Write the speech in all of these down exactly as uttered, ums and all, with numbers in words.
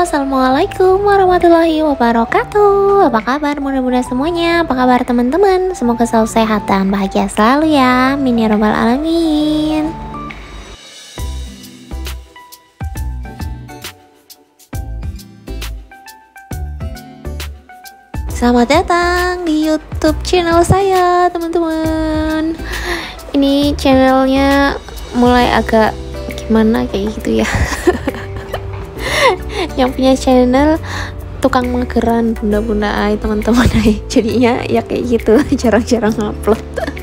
Assalamualaikum warahmatullahi wabarakatuh. Apa kabar bunda-bunda semuanya? Apa kabar teman-teman? Semoga selalu sehat dan bahagia selalu ya, amin ya robbal alamin. Selamat datang di YouTube channel saya, teman-teman. Ini channelnya mulai agak gimana kayak gitu ya. Yang punya channel tukang mageran bunda-bunda ay, teman-teman ay. Jadinya ya kayak gitu, jarang-jarang upload.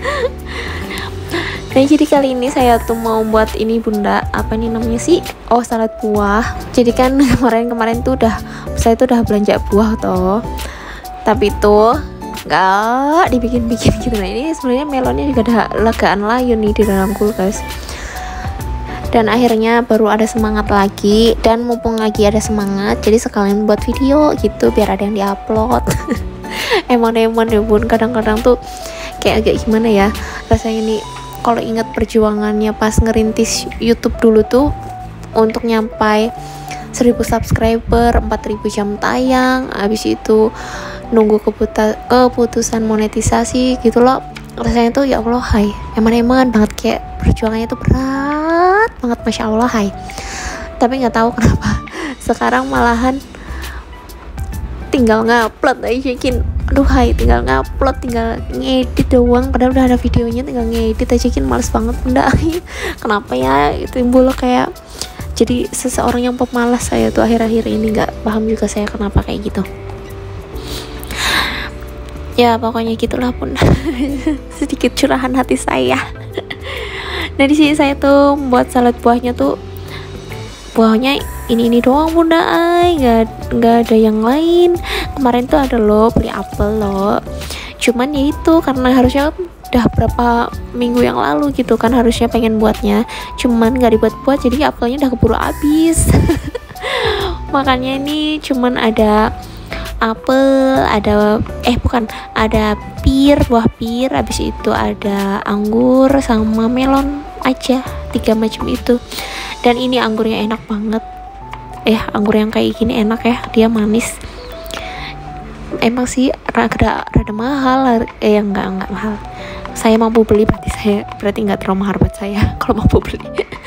Nah, jadi kali ini saya tuh mau buat ini bunda, apa nih namanya sih? Oh, salad buah. Jadi kan kemarin-kemarin tuh udah saya tuh udah belanja buah toh. Tapi tuh nggak dibikin-bikin gitu. Nah, ini sebenarnya melonnya juga ada legaan layu nih di dalam kulkas. Dan akhirnya baru ada semangat lagi, dan mumpung lagi ada semangat jadi sekalian buat video gitu biar ada yang diupload. Emang-emang ya bun, kadang-kadang tuh kayak agak gimana ya rasanya nih kalau ingat perjuangannya pas ngerintis YouTube dulu tuh untuk nyampai seribu subscriber, empat ribu jam tayang, habis itu nunggu keputa, keputusan monetisasi gitu loh. Rasanya tuh ya Allah hai, emang-emang banget, kayak perjuangannya tuh berat banget, masya Allah hai. Tapi nggak tahu kenapa sekarang malahan tinggal ngupload aja kin, aduh hai, tinggal ngupload, tinggal ngedit doang, padahal udah ada videonya, tinggal ngedit aja kin, males banget bunda. Kenapa ya itu timbul kayak jadi seseorang yang pemalas saya tuh akhir-akhir ini, nggak paham juga saya kenapa kayak gitu. Ya pokoknya gitulah pun. Sedikit curahan hati saya. Nah, di sini saya tuh buat salad buahnya tuh buahnya ini ini doang bunda ay, nggak nggak ada yang lain. Kemarin tuh ada loh beli apel loh, cuman ya itu karena harusnya udah berapa minggu yang lalu gitu kan harusnya pengen buatnya, cuman nggak dibuat-buat jadi apelnya udah keburu habis. Makanya ini cuman ada apel, ada eh bukan ada pir, buah pir, habis itu ada anggur sama melon aja, tiga macam itu. Dan ini anggurnya enak banget, eh anggur yang kayak gini enak ya, dia manis. Emang sih rada rada mahal, eh enggak enggak mahal. Saya mampu beli, berarti saya berarti nggak terlalu mahal buat saya kalau mampu beli.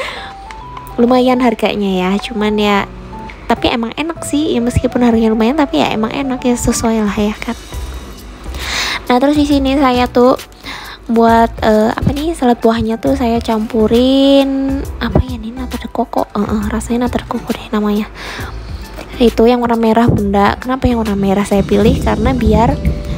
Lumayan harganya ya, cuman ya tapi emang enak sih ya, meskipun harganya lumayan tapi ya emang enak ya, sesuai lah ya kan. Nah, terus di sini saya tuh buat uh, apa nih salad buahnya tuh saya campurin apa ya nih, nata de coco, uh, uh, rasanya nata de coco deh namanya. Itu yang warna merah bunda. Kenapa yang warna merah saya pilih? Karena biar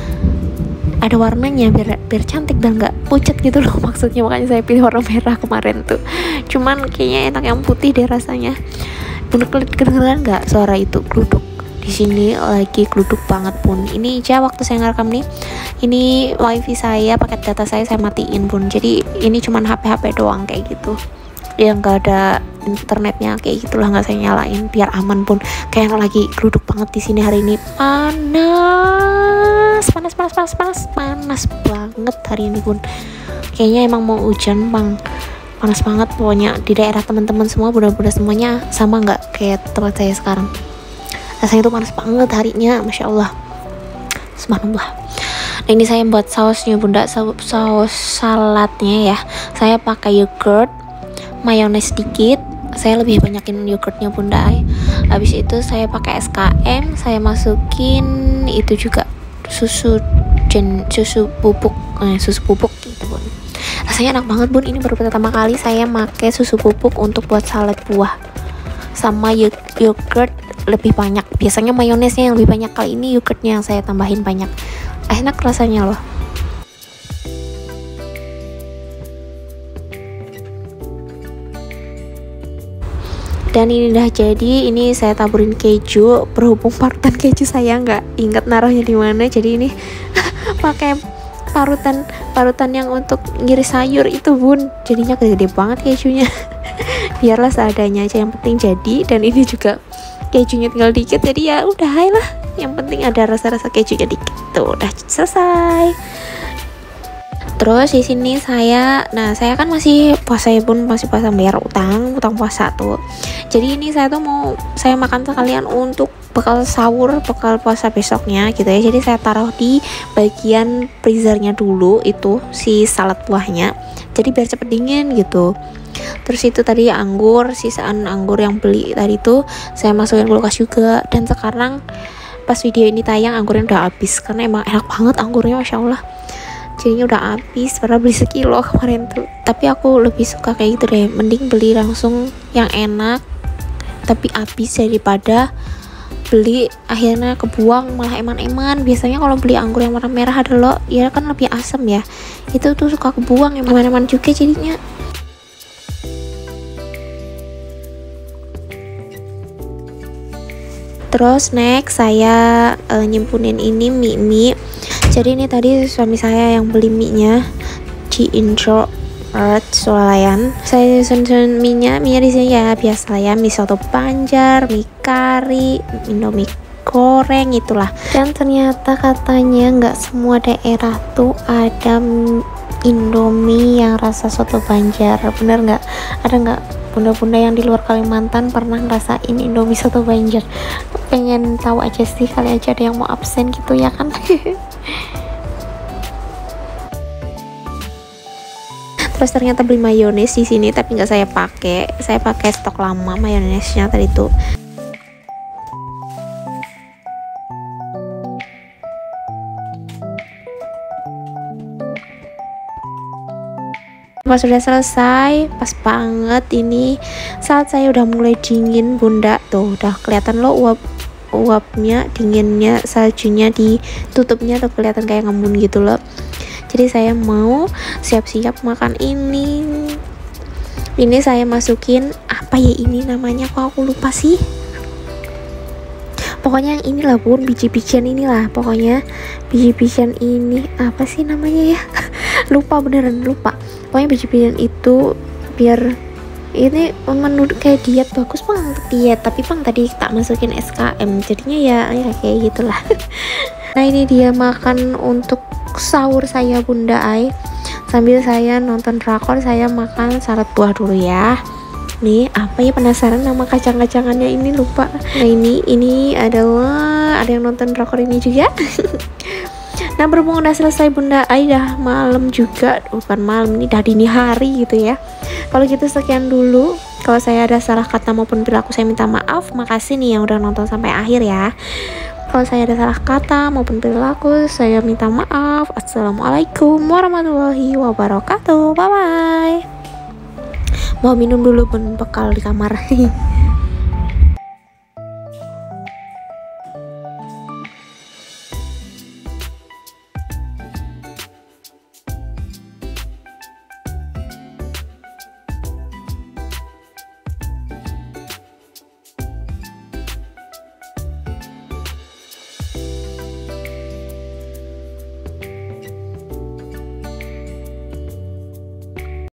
ada warnanya, biar biar cantik dan nggak pucat gitu loh maksudnya, makanya saya pilih warna merah kemarin tuh. Cuman kayaknya enak yang putih deh rasanya. Bunda kedengeran nggak suara itu gluduk? Di sini lagi gluduk banget pun. Ini aja waktu saya ngerekam nih, ini wifi saya, paket data saya saya matiin pun. Jadi ini cuman H P H P doang kayak gitu, yang nggak ada internetnya kayak gitulah, nggak saya nyalain biar aman pun. Kayak lagi gluduk banget di sini hari ini, panas panas panas panas panas panas banget hari ini pun. Kayaknya emang mau hujan bang, panas banget pokoknya. Di daerah teman-teman semua, bunda-bunda semuanya sama nggak kayak tempat saya sekarang? Rasanya tuh panas banget harinya, masya Allah, subhanallah. Nah, ini saya buat sausnya bunda, saus, saus saladnya ya. Saya pakai yogurt, mayones sedikit. Saya lebih banyakin yogurtnya bunda. Habis itu saya pakai S K M, saya masukin itu juga susu jen, susu bubuk, eh, susu bubuk gitu bun. Rasanya enak banget bun. Ini baru pertama kali saya pakai susu bubuk untuk buat salad buah. Sama yogurt lebih banyak. Biasanya mayonesnya yang lebih banyak, kali ini yogurtnya yang saya tambahin banyak. Enak rasanya loh. Dan ini udah jadi. Ini saya taburin keju. Berhubung parutan keju saya nggak ingat naruhnya di mana, jadi ini pakai parutan parutan yang untuk ngiris sayur itu bun. Jadinya gede-gede banget kejunya. Biarlah seadanya aja, yang penting jadi. Dan ini juga kejunya tinggal dikit, jadi ya udah hai lah, yang penting ada rasa-rasa kejunya dikit tuh, udah selesai. Terus di sini saya, nah saya kan masih puasa ya bun, masih puasa bayar utang, utang puasa tuh. Jadi ini saya tuh mau saya makan sekalian untuk bekal sahur, bekal puasa besoknya gitu ya. Jadi saya taruh di bagian freezernya dulu itu si salad buahnya. Jadi biar cepet dingin gitu. Terus itu tadi anggur, sisaan anggur yang beli tadi tuh saya masukin kulkas juga. Dan sekarang pas video ini tayang anggurnya udah habis karena emang enak banget anggurnya, masya Allah. Jadinya udah habis, padahal beli sekilo kemarin tuh. Tapi aku lebih suka kayak gitu deh, mending beli langsung yang enak tapi habis daripada beli akhirnya kebuang malah eman-eman. Biasanya kalau beli anggur yang warna merah ada loh, ya kan lebih asam ya, itu tuh suka kebuang eman-eman juga jadinya. Terus next saya uh, nyimpunin ini mie mie. Jadi ini tadi suami saya yang beli mie-nya di Intro Earth Swalayan. Saya susun mie-nya, mie-nya di sini ya biasa ya, mie soto Banjar, mie kari, indomie goreng itulah. Dan ternyata katanya nggak semua daerah tuh ada indomie yang rasa soto Banjar. Bener nggak? Ada nggak bunda-bunda yang di luar Kalimantan pernah ngerasain indomie soto Banjar? Pengen tahu aja sih, kali aja ada yang mau absen gitu ya kan. Terus ternyata beli mayones di sini tapi nggak saya pakai, saya pakai stok lama mayonesnya tadi tuh. Pas sudah selesai, pas banget ini saat saya udah mulai dingin bunda tuh, udah kelihatan loh uap uapnya, dinginnya, saljunya ditutupnya tuh kelihatan kayak ngembun gitu loh. Jadi saya mau siap-siap makan ini. Ini saya masukin apa ya ini namanya, kok aku lupa sih. Pokoknya yang inilah bun, biji-bijian inilah pokoknya, biji-bijian ini apa sih namanya ya. Lupa beneran lupa. Pokoknya biji-bijian itu biar ini menu kayak diet, bagus bang untuk diet. Tapi bang tadi tak masukin S K M jadinya ya ya kayak gitulah. Nah ini dia makan untuk sahur saya bunda ai. Sambil saya nonton drakor saya makan salad buah dulu ya. Nih apa ya, penasaran nama kacang-kacangannya ini lupa. Nah ini ini adalah ada yang nonton drakor ini juga. Nah berhubung udah selesai bunda ai, dah malam juga, bukan malam ini dah dini hari gitu ya. Kalau gitu sekian dulu. Kalau saya ada salah kata maupun perilaku saya minta maaf. Makasih nih yang udah nonton sampai akhir ya. Kalau saya ada salah kata maupun perilaku saya minta maaf. Assalamualaikum warahmatullahi wabarakatuh. Bye bye. Mau minum dulu pun bekal di kamar.